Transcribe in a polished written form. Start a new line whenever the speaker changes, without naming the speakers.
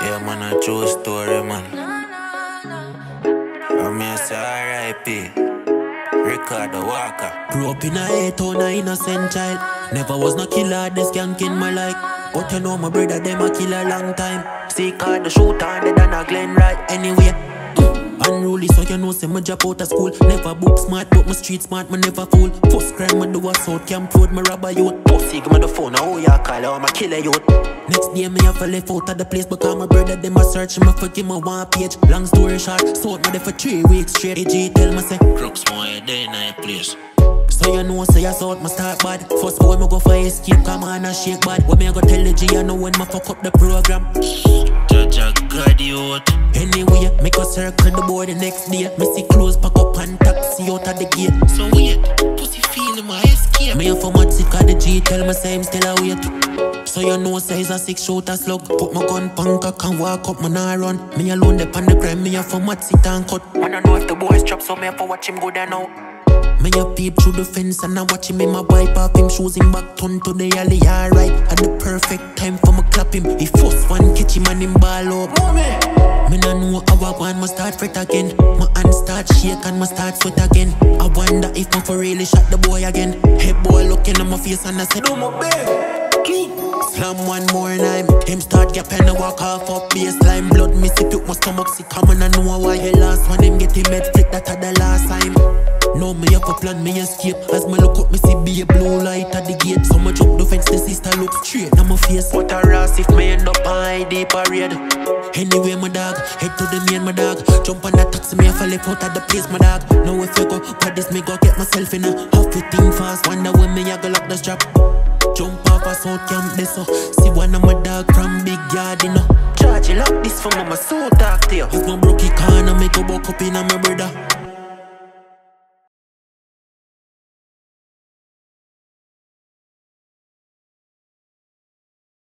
Yeah, man, a true story, man. I'm here, say R.I.P. Ricardo Walker.
Grew up in a A-town, a innocent child. Never was no killer, this skank in my life. But you know my brother, them a kill a long time. See, card the shooter, and they done a Glen right. Anyway, unruly, so you know, say my drop out of school. Never book smart, but my street smart, me never fool. First crime, I do a South Camp Road, me rob a youth. Pussy, give me the phone, oh yeah, call her, I'm a killer youth. Next day, me have to left out of the place because my brother, them a search me for give me one page. Long story short, sold me there for 3 weeks straight. AG tell me say,
Crooks more day in a place.
so you know, say I sort my start bad. First boy, me go for escape, come on and shake bad. When me I go tell the G, I know when me fuck up the program.
Judge a god youth.
Anyway, make a circle the boy the next day. Me see clothes pack up and taxi out of the gate.
So wait, pussy feeling my escape.
Me a for mad sick of the G, tell me say him still a wait. So you know, say he's a 6-shooter slug. Put my gun panka, can walk up, man I run. Me alone dep on the crime, me a for mad sit and cut. Man I know if the boys drop, so me a for watch him go there now. Me a peep through the fence and I watch him in my wipe off him shoes him back turn to the alley, alright. At the perfect time for me clap him. He first one catch him and him ball up. Me no know how I want me start fret again. My hand start shake and me start sweat again. I wonder if I for really shot the boy again. Hey boy looking at my face and I said, oh my babe. Slam one more time. Him start gapping and walk off up baseline. Blood me sip up my stomach sick. Come on, I know why he last one. Him get him head flick that at the last time. Now me have a plan, me escape. As me look up, me see be a blue light at the gate. So me jump the fence, the sister look straight now my face. What a ras if me end up on ID parade. Anyway, my dog, head to the main, my dog. Jump on that taxi, me have a left out of the place, my dog. Now if you go, but this me go get myself in a half it thing fast. Wonder when me I go lock the strap. Jump off a South Camp there, so see one of my dog from big yard, you know. Charge you lock this for mama, so talk to you. If no broke corner, me go buck up in a my brother.